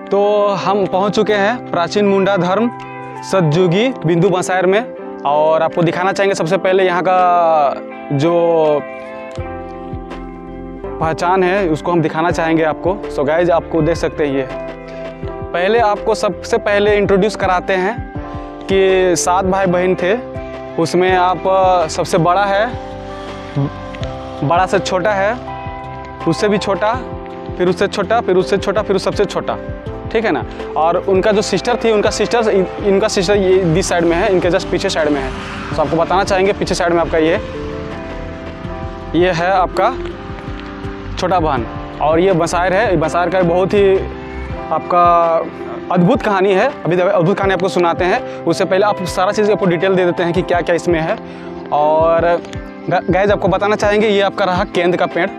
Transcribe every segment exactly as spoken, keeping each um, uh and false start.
तो हम पहुंच चुके हैं प्राचीन मुंडा धर्म सतयुगी बिंदु बसायर में, और आपको दिखाना चाहेंगे सबसे पहले यहाँ का जो पहचान है उसको हम दिखाना चाहेंगे आपको। सो गाइज आपको देख सकते हैं, ये पहले आपको सबसे पहले इंट्रोड्यूस कराते हैं कि सात भाई बहन थे, उसमें आप सबसे बड़ा है, बड़ा से छोटा है, उससे भी छोटा, फिर उससे छोटा, फिर उससे छोटा, फिर सबसे छोटा, ठीक है ना। और उनका जो सिस्टर थी, उनका सिस्टर इनका सिस्टर ये दिस साइड में है, इनके जस्ट पीछे साइड में है। तो आपको बताना चाहेंगे पीछे साइड में आपका ये ये है आपका छोटा बहन, और ये बसायर है। बसायर का बहुत ही आपका अद्भुत कहानी है, अभी अद्भुत कहानी आपको सुनाते हैं। उससे पहले आप सारा चीज़ आपको डिटेल दे देते हैं कि क्या क्या इसमें है। और गाइज आपको बताना चाहेंगे, ये आपका रहा केंद्र का पेड़,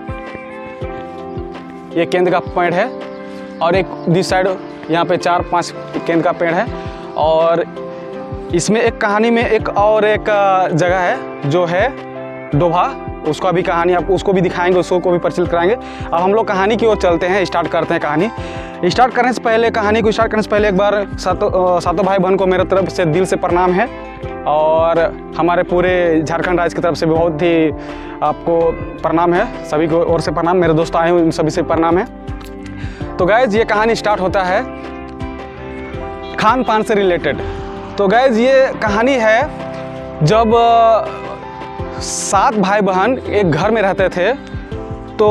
ये केंद्र का पेड़ है, और एक दिस साइड यहाँ पे चार पांच केंद्र का पेड़ है। और इसमें एक कहानी में एक और एक जगह है जो है डोभा, उसका भी कहानी आप उसको भी दिखाएंगे, उसको को भी परिचित कराएंगे। अब हम लोग कहानी की ओर चलते हैं, स्टार्ट करते हैं कहानी। स्टार्ट करने से पहले कहानी को स्टार्ट करने से पहले एक बार सातों सातों भाई बहन को मेरे तरफ से दिल से प्रणाम है, और हमारे पूरे झारखंड राज्य की तरफ से बहुत ही आपको प्रणाम है, सभी को ओर से प्रणाम। मेरे दोस्त आए हुए उन सभी से प्रणाम है। तो गाइज ये कहानी स्टार्ट होता है खान पान से रिलेटेड। तो गाइज ये कहानी है जब सात भाई बहन एक घर में रहते थे। तो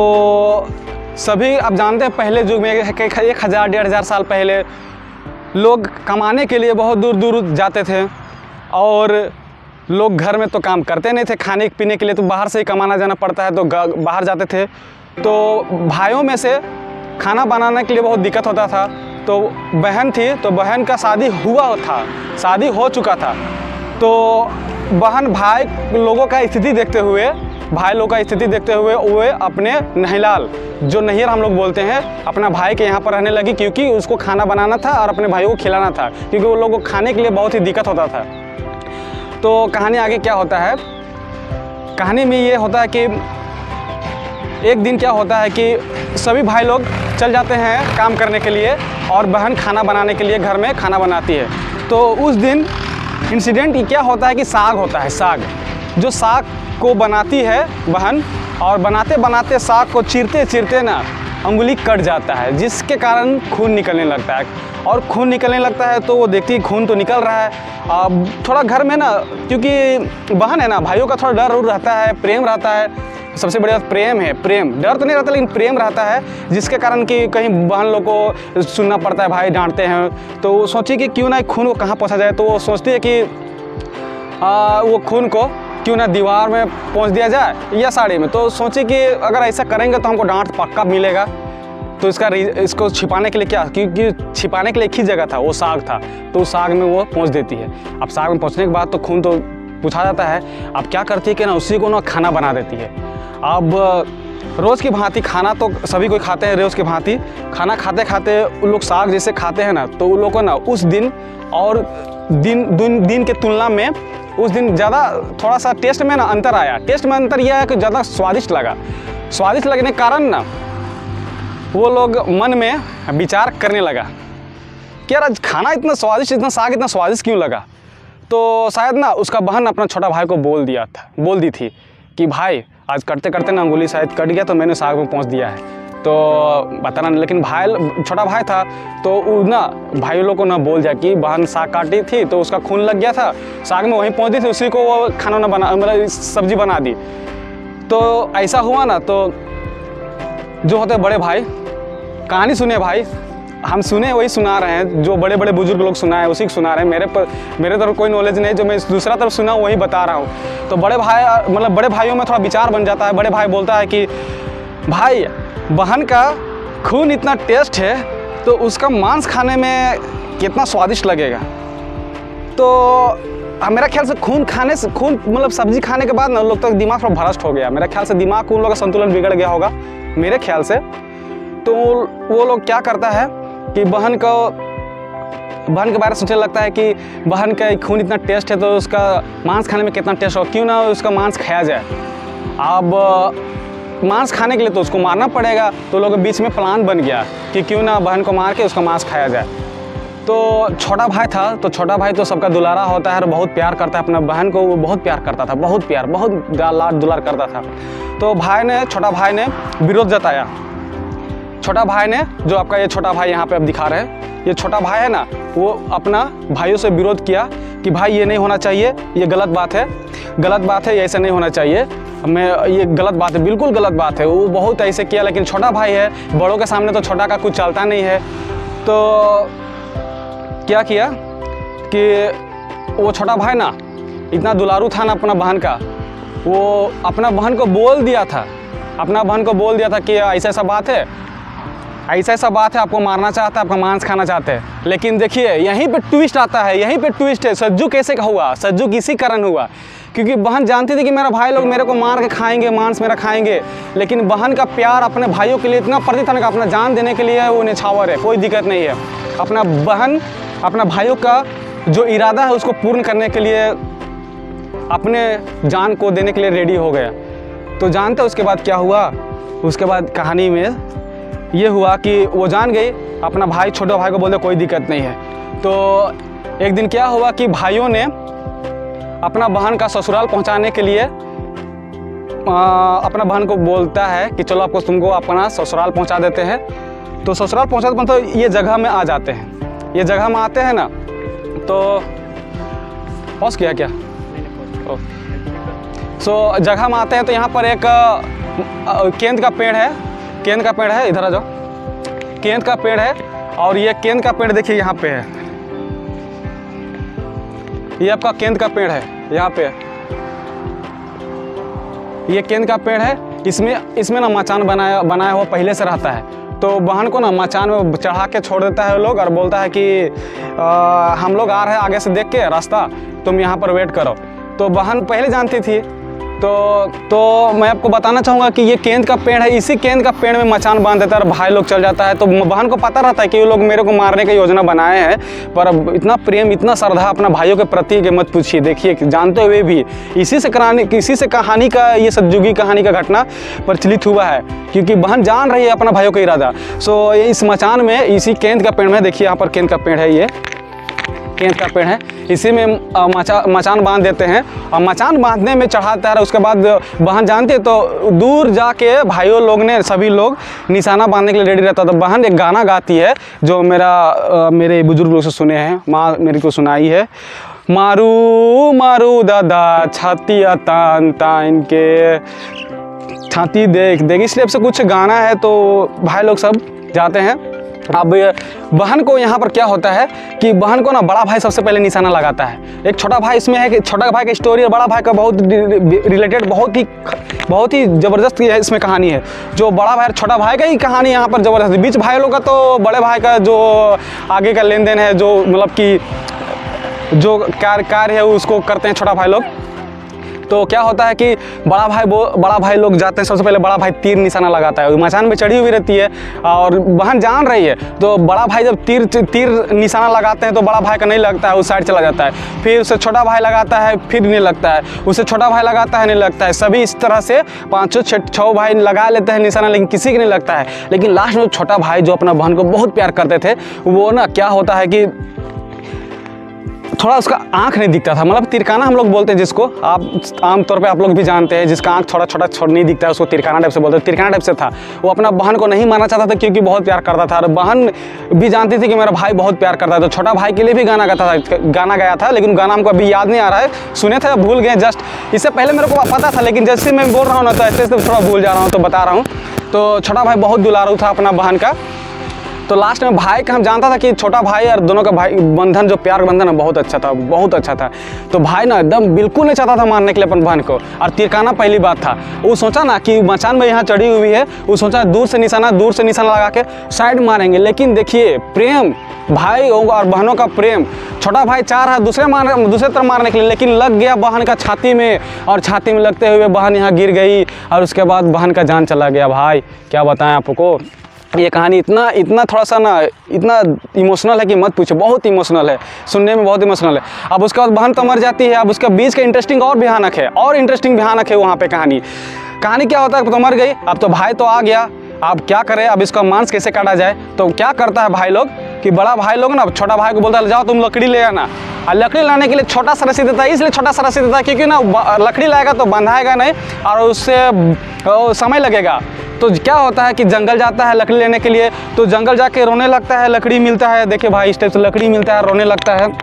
सभी आप जानते हैं पहले युग में एक हज़ार डेढ़ हज़ार साल पहले लोग कमाने के लिए बहुत दूर दूर जाते थे, और लोग घर में तो काम करते नहीं थे, खाने पीने के लिए तो बाहर से ही कमाना जाना पड़ता है, तो बाहर जाते थे। तो भाइयों में से खाना बनाने के लिए बहुत दिक्कत होता था। तो बहन थी, तो बहन का शादी हुआ था, शादी हो चुका था। तो बहन भाई लोगों का स्थिति देखते हुए भाई लोगों का स्थिति देखते हुए वे अपने नहिलाल, जो नैहर हम लोग बोलते हैं, अपना भाई के यहाँ पर रहने लगी, क्योंकि उसको खाना बनाना था और अपने भाइयों को खिलाना था, क्योंकि वो लोगों को खाने के लिए बहुत ही दिक्कत होता था। तो कहानी आगे क्या होता है, कहानी में ये होता है कि एक दिन क्या होता है कि सभी भाई लोग चल जाते हैं काम करने के लिए, और बहन खाना बनाने के लिए घर में खाना बनाती है। तो उस दिन इंसिडेंट क्या होता है कि साग होता है, साग जो साग को बनाती है बहन, और बनाते बनाते साग को चीरते चीरते ना अंगुली कट जाता है, जिसके कारण खून निकलने लगता है। और खून निकलने लगता है तो वो देखती है खून तो निकल रहा है। अब थोड़ा घर में ना, क्योंकि बहन है ना, भाइयों का थोड़ा डर उर रहता है, प्रेम रहता है, सबसे बड़ी बात प्रेम है। प्रेम, डर तो नहीं रहता लेकिन प्रेम रहता है, जिसके कारण कि कहीं बहन लोग को सुनना पड़ता है, भाई डांटते हैं। तो वो सोची कि क्यों ना खून को कहाँ पहुँचा जाए। तो वो सोचती है कि आ, वो खून को क्यों ना दीवार में पहुँच दिया जाए या साड़ी में। तो सोची कि अगर ऐसा करेंगे तो हमको डांट पक्का मिलेगा। तो इसका इसको छिपाने के लिए क्या, क्योंकि छिपाने के लिए एक ही जगह था, वो साग था, तो उस साग में वो पहुँच देती है। अब साग में पहुँचने के बाद तो खून तो पूछा जाता है। अब क्या करती है कि ना उसी को ना खाना बना देती है। अब रोज़ की भांति खाना तो सभी कोई खाते हैं, रोज़ की भांति खाना खाते खाते उन लोग साग जैसे खाते हैं ना, तो उन लोग को ना उस दिन और दिन दिन दिन के तुलना में उस दिन ज़्यादा थोड़ा सा टेस्ट में ना अंतर आया। टेस्ट में अंतर यह है कि ज़्यादा स्वादिष्ट लगा। स्वादिष्ट लगने के कारण ना वो लोग मन में विचार करने लगा कि यार खाना इतना स्वादिष्ट, इतना साग इतना स्वादिष्ट क्यों लगा। तो शायद ना उसका बहन अपना छोटा भाई को बोल दिया था बोल दी थी कि भाई आज करते करते ना अंगुली शायद कट गया, तो मैंने साग में पहुंच दिया है। तो बताना, लेकिन भाई छोटा भाई था, तो ना भाई लोग को ना बोल दिया कि बहन साग काटी थी तो उसका खून लग गया था साग में, वहीं पहुंच दी थी, उसी को वो खाना ना बना मतलब सब्जी बना दी। तो ऐसा हुआ ना, तो जो होते बड़े भाई, कहानी सुने भाई, हम सुने वही सुना रहे हैं, जो बड़े बड़े बुजुर्ग लोग सुनाए उसी को सुना रहे हैं। मेरे पर मेरे तरफ कोई नॉलेज नहीं, जो मैं दूसरा तरफ सुना वही बता रहा हूँ। तो बड़े भाई मतलब बड़े भाइयों में थोड़ा विचार बन जाता है। बड़े भाई बोलता है कि भाई बहन का खून इतना टेस्ट है तो उसका मांस खाने में कितना स्वादिष्ट लगेगा। तो मेरा ख्याल से खून खाने से खून मतलब सब्जी खाने के बाद ना लोग तक तो दिमाग थोड़ा भ्रष्ट हो गया। मेरा ख्याल से दिमाग को उन लोग का संतुलन बिगड़ गया होगा मेरे ख्याल से। तो वो लोग क्या करता है कि बहन को बहन के बारे में सोचने लगता है कि बहन का खून इतना टेस्ट है तो उसका मांस खाने में कितना टेस्ट हो, क्यों ना उसका मांस खाया जाए। अब मांस खाने के लिए तो उसको मारना पड़ेगा। तो लोगों के बीच में प्लान बन गया कि क्यों ना बहन को मार के उसका मांस खाया जाए। तो छोटा भाई था, तो छोटा भाई तो सबका दुलारा होता है और बहुत प्यार करता है अपना बहन को, वो बहुत प्यार करता था, बहुत प्यार, बहुत लाड दुलार करता था। तो भाई ने छोटा भाई ने विरोध जताया। छोटा भाई ने, जो आपका ये छोटा भाई यहाँ पे अब दिखा रहे हैं, ये छोटा भाई है ना, वो अपना भाइयों से विरोध किया कि भाई ये नहीं होना चाहिए, ये गलत बात है, गलत बात है, ये ऐसा नहीं होना चाहिए, मैं ये गलत बात है, बिल्कुल गलत बात है। वो बहुत ऐसे किया, लेकिन छोटा भाई है, बड़ों के सामने तो छोटा का कुछ चलता नहीं है। तो क्या किया कि वो छोटा भाई ना इतना दुलारू था ना अपना बहन का, वो अपना बहन को बोल दिया था, अपना बहन को बोल दिया था कि ऐसा ऐसा बात है, ऐसा ऐसा बात है, आपको मारना चाहता है, आपका मांस खाना चाहते हैं। लेकिन देखिए यहीं पे ट्विस्ट आता है, यहीं पे ट्विस्ट है। सज्जू कैसे हुआ? सज्जू किसी कारण हुआ, क्योंकि बहन जानती थी कि मेरा भाई लोग मेरे को मार के खाएंगे, मांस मेरा खाएंगे, लेकिन बहन का प्यार अपने भाइयों के लिए इतना प्रति था, अपना जान देने के लिए वो निछावर है, कोई दिक्कत नहीं है। अपना बहन, अपना भाइयों का जो इरादा है उसको पूर्ण करने के लिए अपने जान को देने के लिए रेडी हो गया। तो जानते उसके बाद क्या हुआ? उसके बाद कहानी में ये हुआ कि वो जान गई, अपना भाई छोटे भाई को बोलते कोई दिक्कत नहीं है। तो एक दिन क्या हुआ कि भाइयों ने अपना बहन का ससुराल पहुंचाने के लिए आ, अपना बहन को बोलता है कि चलो आपको तुमको अपना ससुराल पहुंचा देते हैं। तो ससुराल पहुंचाते मतलब तो ये जगह में आ जाते हैं, ये जगह में आते हैं ना, तो पॉज किया क्या? सो so, जगह में आते हैं तो यहाँ पर एक केंद का पेड़ है, केंद का पेड़ है, इधर आ जाओ, केंद का पेड़ है। और ये केंद का पेड़ देखिए यहाँ पे है, ये आपका केंद का पेड़ है, यहाँ पे ये केंद का पेड़ है। इसमें इसमें ना मचान बनाया बनाया हुआ पहले से रहता है। तो बहन को ना मचान में चढ़ा के छोड़ देता है लोग और बोलता है कि आ, हम लोग आ रहे हैं आगे से देख के रास्ता, तुम यहाँ पर वेट करो। तो बहन पहले जानती थी। तो तो मैं आपको बताना चाहूँगा कि ये केंद का पेड़ है, इसी केंद का पेड़ में मचान बांध देता है और भाई लोग चल जाता है। तो बहन को पता रहता है कि ये लोग मेरे को मारने की योजना बनाए हैं, पर अब इतना प्रेम, इतना श्रद्धा अपना भाइयों के प्रति के मत पूछिए। देखिए जानते हुए भी इसी से कहानी इसी से कहानी का, ये सज्जू की कहानी का घटना प्रचलित हुआ है, क्योंकि बहन जान रही है अपना भाइयों का इरादा। सो इस मचान में, इसी केंद का पेड़ में, देखिए यहाँ पर केंद का पेड़ है, ये केंद का पेड़ है, इसी में मचा मचान बांध देते हैं। और मचान बांधने में चढ़ाता है। उसके बाद बहन जानती है, तो दूर जाके भाइयों लोग ने, सभी लोग निशाना बांधने के लिए रेडी रहता। तो बहन एक गाना गाती है जो मेरा आ, मेरे बुजुर्ग लोग से सुने हैं, माँ मेरे को सुनाई है। मारू मारू दादा छाती तान तान के, छाती देख देख, इसलिए से कुछ गाना है। तो भाई लोग सब जाते हैं। अब बहन को यहाँ पर क्या होता है कि बहन को ना बड़ा भाई सबसे पहले निशाना लगाता है। एक छोटा भाई इसमें है कि छोटा भाई की स्टोरी और बड़ा भाई का बहुत रिलेटेड, बहुत ही बहुत ही ज़बरदस्त इसमें कहानी है। जो बड़ा भाई और छोटा भाई का ही कहानी यहाँ पर ज़बरदस्त है। बीच भाई लोग का तो बड़े भाई का जो आगे का लेन देन है, जो मतलब कि जो कार्य कार्य है उसको करते हैं छोटा भाई लोग। तो क्या होता है कि बड़ा भाई वो बड़ा भाई लोग जाते हैं, सबसे पहले बड़ा भाई तीर निशाना लगाता है, मचान में चढ़ी हुई रहती है और बहन जान रही है। तो बड़ा भाई जब तीर तीर निशाना लगाते हैं तो बड़ा भाई का नहीं लगता है, उस साइड चला जाता है। फिर उसे छोटा भाई लगाता है, फिर नहीं लगता है, उसे छोटा भाई लगाता है, नहीं लगता है। सभी इस तरह से पाँचों छः भाई लगा लेते हैं निशाना, लेकिन किसी के नहीं लगता है। लेकिन लास्ट में छोटा भाई जो अपना बहन को बहुत प्यार करते थे, वो ना क्या होता है कि थोड़ा उसका आँख नहीं दिखता था, मतलब तिरकाना हम लोग बोलते हैं जिसको, आप आमतौर पे आप लोग भी जानते हैं, जिसका आँख थोड़ा छोटा छोटा नहीं दिखता है उसको तिरकाना टाइप से बोलते हैं। तिरकाना टाइप से था। वो अपना बहन को नहीं मारना चाहता था क्योंकि बहुत प्यार करता था, और बहन भी जानती थी कि मेरा भाई बहुत प्यार करता है। तो छोटा भाई के लिए भी गाना गाता था, गाना गाया था, लेकिन गाना हमको अभी याद नहीं आ रहा है, सुने थे भूल गए जस्ट। इससे पहले मेरे को पता था, लेकिन जैसे मैं बोल रहा हूँ ना तो ऐसे ऐसे थोड़ा भूल जा रहा हूँ, तो बता रहा हूँ। तो छोटा भाई बहुत दुलारू था अपना बहन का। तो लास्ट में भाई का हम जानता था कि छोटा भाई और दोनों का भाई बंधन, जो प्यार बंधन है, बहुत अच्छा था, बहुत अच्छा था। तो भाई ना एकदम बिल्कुल नहीं चाहता था मारने के लिए अपन बहन को, और तिरकाना पहली बात था। वो सोचा ना कि मचान में यहाँ चढ़ी हुई है, वो सोचा दूर से निशाना दूर से निशाना लगा के साइड मारेंगे। लेकिन देखिए प्रेम, भाई और बहनों का प्रेम, छोटा भाई चाह रहा दूसरे मार दूसरे तरफ मारने के लिए, लेकिन लग गया बहन का छाती में, और छाती में लगते हुए बहन यहाँ गिर गई, और उसके बाद बहन का जान चला गया। भाई क्या बताएं आपको, ये कहानी इतना इतना थोड़ा सा ना इतना इमोशनल है कि मत पूछो, बहुत इमोशनल है, सुनने में बहुत इमोशनल है। अब उसके बाद बहन तो मर जाती है। अब उसका बीच का इंटरेस्टिंग और भयानक है, और इंटरेस्टिंग भयानक है वहाँ पे कहानी। कहानी क्या होता है, तो मर गई, अब तो भाई तो आ गया, अब क्या करें, अब इसका मांस कैसे काटा जाए। तो क्या करता है भाई लोग कि बड़ा भाई लोग ना छोटा भाई को बोलता है जाओ तुम लकड़ी ले आना। और लकड़ी लाने के लिए छोटा सा रस्सी देता है, इसलिए छोटा सा रस्सी देता है क्योंकि ना लकड़ी लाएगा तो बंधाएगा नहीं और उससे समय लगेगा। तो क्या होता है कि जंगल जाता है लकड़ी लेने के लिए, तो जंगल जाके रोने लगता है, लकड़ी मिलता है, देखिए भाई इस टाइप से लकड़ी मिलता है, रोने लगता है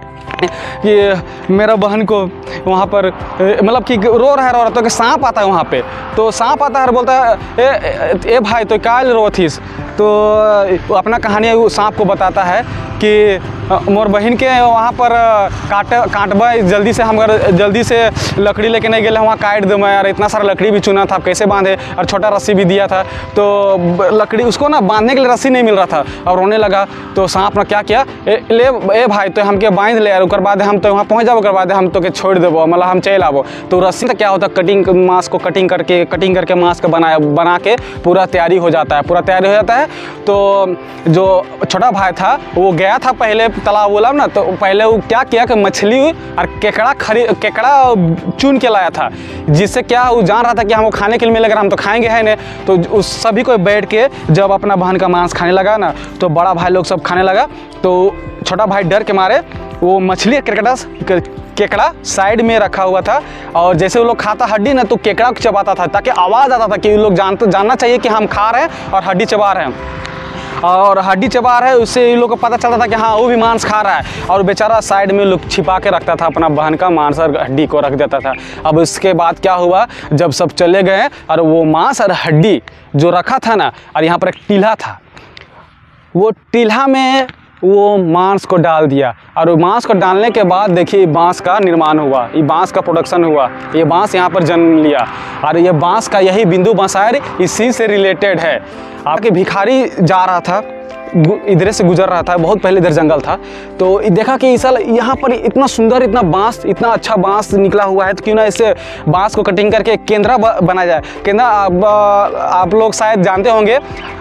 कि मेरा बहन को वहाँ पर मतलब कि रो रहा है रो रहा तो कि सांप आता है वहाँ पे। तो सांप आता है और बोलता है ए, ए, ए भाई तो क्या रो थीस। तो अपना कहानी सांप को बताता है कि मोर बहन के वहाँ पर काट काटबा जल्दी से, हम अगर जल्दी से लकड़ी लेके नहीं गए वहाँ काट दो मैं, यार इतना सारा लकड़ी भी चुना था कैसे बांधे, और छोटा रस्सी भी दिया था तो लकड़ी उसको ना बांधने के लिए रस्सी नहीं मिल रहा था और रोने लगा। तो सांप ने क्या किया, ए, ले ए भाई तो हमके बांध ले यार, उसके बाद हम तो वहाँ पहुँच जाओ, उसके बाद हम तो के छोड़ देवो, मतलब हम चल आवो। तो रस्सी का क्या होता है, कटिंग मांस को कटिंग करके कटिंग करके मांस को बनाया बना के पूरा तैयारी हो जाता है, पूरा तैयारी हो जाता है। तो जो छोटा भाई था वो गया था पहले तालाब बोला ना, तो पहले वो क्या किया कि मछली और केकड़ा खरी केकड़ा चुन के लाया था, जिससे क्या वो जान रहा था कि हमको खाने के लिए मिलेगा, हम तो खाएंगे है नहीं। तो उस सभी को बैठ के जब अपना बहन का मांस खाने लगा ना, तो बड़ा भाई लोग सब खाने लगा, तो छोटा भाई डर के मारे वो मछली केकड़ा केकड़ा साइड में रखा हुआ था, और जैसे वो लोग खाता हड्डी ना तो केकड़ा को चबाता था ताकि आवाज़ आता था कि वो लोग जानते जानना चाहिए कि हम खा रहे हैं और हड्डी चबा रहे हैं, और हड्डी चबा रहा है, उससे इन लोग को पता चलता था कि हाँ वो भी मांस खा रहा है। और बेचारा साइड में लोग छिपा के रखता था अपना बहन का मांस और हड्डी को रख देता था। अब उसके बाद क्या हुआ, जब सब चले गए और वो मांस और हड्डी जो रखा था ना, और यहाँ पर एक टीला था, वो टीला में वो मांस को डाल दिया, और वो मांस को डालने के बाद देखिए बांस का निर्माण हुआ, ये बांस का प्रोडक्शन हुआ, ये बांस यहाँ पर जन्म लिया। और ये बांस का यही बिंदु बसायर इसी से रिलेटेड है। आपके भिखारी जा रहा था, इधर से गुजर रहा था, बहुत पहले इधर जंगल था, तो देखा कि इस साल यहाँ पर इतना सुंदर इतना बांस इतना अच्छा बांस निकला हुआ है, तो क्यों ना इससे बांस को कटिंग करके केंद्रा बनाया जाए। केंद्रा आप, आप लोग शायद जानते होंगे,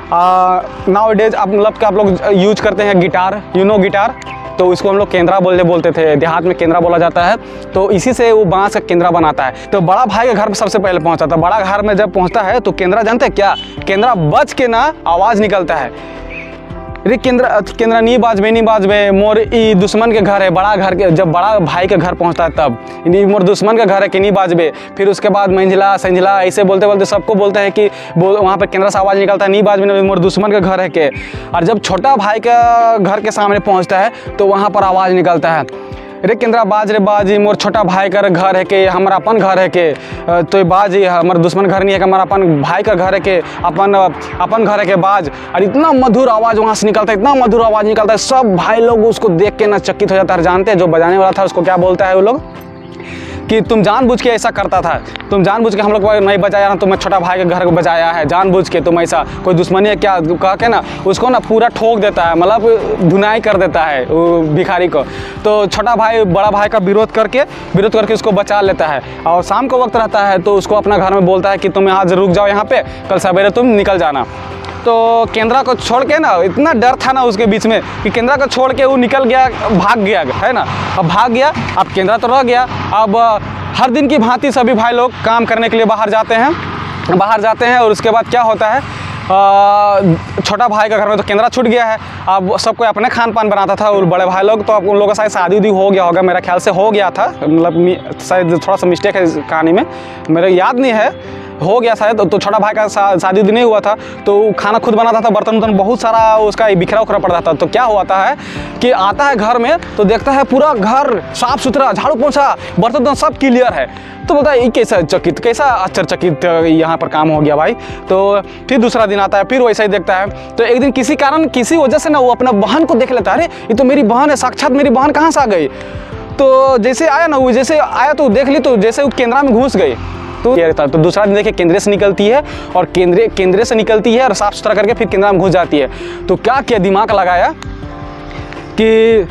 नाउ डेज आप मतलब कि आप लोग यूज करते हैं गिटार, यू नो गिटार, तो इसको हम लोग केंद्रा बोलते बोलते थे, देहात में केंद्रा बोला जाता है। तो इसी से वो बांस का केंद्रा बनाता है। तो बड़ा भाई के घर पर सबसे पहले पहुंचा था। बड़ा घर में जब पहुंचता है तो केंद्रा जानते हैं क्या, केंद्रा बच के ना आवाज़ निकलता है, रे केंद्रा केंद्रा नहीं बाजबे नहीं बाजबे मोर ई दुश्मन के घर है। बड़ा घर के जब बड़ा भाई के घर पहुंचता है तब मोर दुश्मन का घर है कि नहीं बाजबे। फिर उसके बाद मंझला संझला ऐसे बोलते बोलते सबको बोलते हैं कि वहाँ पर केंद्रा से आवाज़ निकलता है, नहीं बाजबे मोर दुश्मन का घर है के। और जब छोटा भाई का घर के सामने पहुँचता है तो वहाँ पर आवाज़ निकलता है, रे केंद्रा बाज रे बाजी मोर छोटा भाई का घर है के, हमारा अपन घर है के, तो बाजी हमारा दुश्मन घर नहीं है कि हमारा अपन भाई का घर है के, अपन अपन घर है के बाज। और इतना मधुर आवाज़ वहाँ से निकलता है, इतना मधुर आवाज़ निकलता है, सब भाई लोग उसको देख के ना चकित हो जाता है। जानते हैं जो बजाने वाला था उसको क्या बोलता है वो लोग, कि तुम जानबूझ के ऐसा करता था, तुम जानबूझ के हम लोग को नहीं बजाया ना, तुम्हें छोटा भाई के घर को बजाया है जानबूझ के, तुम ऐसा कोई दुश्मनी है क्या कह के ना उसको ना पूरा ठोक देता है, मतलब धुनाई कर देता है वो भिखारी को। तो छोटा भाई बड़ा भाई का विरोध करके विरोध करके उसको बचा लेता है। और शाम को वक्त रहता है तो उसको अपना घर में बोलता है कि तुम आज रुक जाओ यहाँ पे, कल सवेरे तुम निकल जाना। तो केंद्रा को छोड़ के ना इतना डर था ना उसके बीच में कि केंद्रा को छोड़ के वो निकल गया, भाग गया है ना। अब भाग गया, अब केंद्रा तो रह गया। अब हर दिन की भांति सभी भाई लोग काम करने के लिए बाहर जाते हैं बाहर जाते हैं और उसके बाद क्या होता है, छोटा भाई का घर में तो केंद्रा छूट गया है। अब सब कोई अपने खान पान बनाता था, और बड़े भाई लोग तो अब उन लोगों का शायद शादी उदी हो गया होगा, मेरा ख्याल से हो गया था, मतलब शायद थोड़ा सा मिस्टेक है इस कहानी में, मेरे याद नहीं है, हो गया शायद। तो छोटा भाई का शादी उदी नहीं हुआ था, तो खाना खुद बनाता था, बर्तन वर्तन बहुत सारा उसका बिखरा उखरा पड़ता था। तो क्या होता है कि आता है घर में तो देखता है पूरा घर साफ सुथरा, झाड़ू पोछा, बर्तन वर्तन सब क्लियर है। तो बोलता है ये कैसा चकित कैसा आश्चर्यचकित यहाँ पर काम हो गया भाई। तो फिर दूसरा दिन आता है, फिर वैसा ही देखता है। तो एक दिन किसी कारण किसी वजह से ना वो अपना बहन को देख लेता है, अरे ये तो मेरी बहन है, साक्षात मेरी बहन कहाँ से आ गई। तो जैसे आया ना वो जैसे आया तो देख ली, तो जैसे वो केंद्रा में घुस गई। तो ये रहता है। तो दूसरा दिन देखिए केंद्रे से निकलती है, और केंद्रे केंद्रे से निकलती है और साफ सुथरा करके फिर केंद्रा में घुस जाती है। तो क्या किया, दिमाग लगाया कि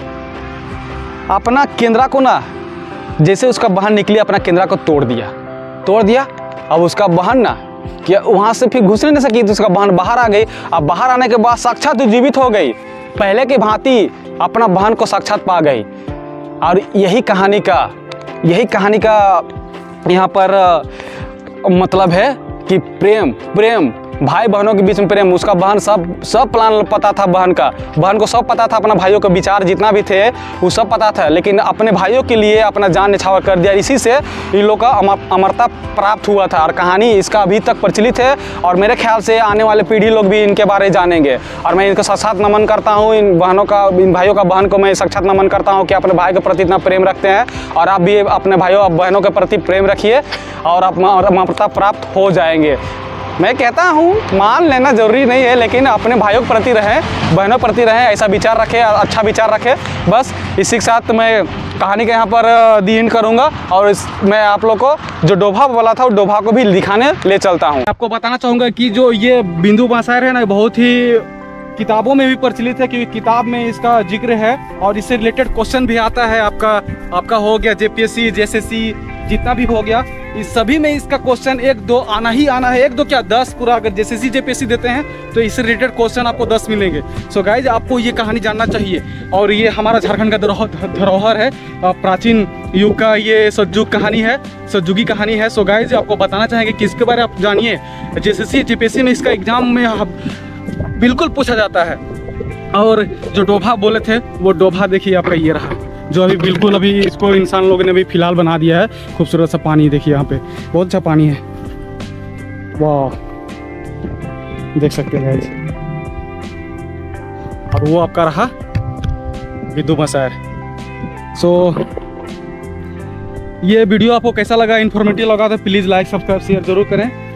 अपना केंद्रा को ना, जैसे उसका बहन निकली अपना केंद्रा को तोड़ दिया तोड़ दिया अब उसका बहन ना कि वहाँ से फिर घुस नहीं सकी, तो उसका बहन बाहर आ गई। अब बाहर आने के बाद साक्षात जीवित हो गई, पहले की भांति अपना बहन को साक्षात पा गई। और यही कहानी का यही कहानी का यहाँ पर मतलब है कि प्रेम प्रेम भाई बहनों के बीच में प्रेम। उसका बहन सब सब प्लान पता था, बहन का बहन को सब पता था, अपना भाइयों के विचार जितना भी थे वो सब पता था, लेकिन अपने भाइयों के लिए अपना जान न्यौछावर कर दिया। इसी से इन लोग का अमर, अमरता प्राप्त हुआ था। और कहानी इसका अभी तक प्रचलित है और मेरे ख्याल से आने वाले पीढ़ी लोग भी इनके बारे में जानेंगे। और मैं इनको साक्षात नमन करता हूँ, इन बहनों का इन भाइयों का बहन को मैं साक्षात नमन करता हूँ कि अपने भाई के प्रति इतना प्रेम रखते हैं। और आप भी अपने भाइयों और बहनों के प्रति प्रेम रखिए और आप अमरता प्राप्त हो जाएंगे। मैं कहता हूँ मान लेना ज़रूरी नहीं है, लेकिन अपने भाइयों के प्रति रहें, बहनों के प्रति रहें, ऐसा विचार रखें, अच्छा विचार रखें। बस इसी के साथ मैं कहानी के यहाँ पर दी एंड करूँगा और इस मैं आप लोग को जो डोभा बोला था, वो डोभा को भी दिखाने ले चलता हूँ। आपको बताना चाहूँगा कि जो ये बिंदु बसायर है ना, बहुत ही किताबों में भी प्रचलित है, क्योंकि किताब में इसका जिक्र है और इससे रिलेटेड क्वेश्चन भी आता है। आपका आपका हो गया जेपीएससी, जेएसएससी, जितना भी हो गया, इस सभी में इसका क्वेश्चन एक दो आना ही आना है। एक दो क्या दस पूरा, अगर जेएसएससी जेपीएससी देते हैं तो इससे रिलेटेड क्वेश्चन आपको दस मिलेंगे। सो गाइज, आपको ये कहानी जानना चाहिए। और ये हमारा झारखंड का धरोहर है, प्राचीन युग का ये सतयुग कहानी है, सतयुगी कहानी है। सो गाइज, आपको बताना चाहेंगे कि इसके बारे में आप जानिए। जेएसएससी जेपीएससी में इसका एग्जाम में बिल्कुल पूछा जाता है। और जो डोभा बोले थे, वो डोभा देखिए आपका ये रहा, जो अभी बिल्कुल अभी इसको इंसान लोगों ने भी फिलहाल बना दिया है। खूबसूरत सा पानी देखिए, यहाँ पे बहुत अच्छा पानी है, वाह, देख सकते हैं गाइस। और वो आपका रहा बिंदु बसायर। सो ये वीडियो आपको कैसा लगा, इन्फॉर्मेटिव लगा तो प्लीज़ लाइक सब्सक्राइब शेयर जरूर करें।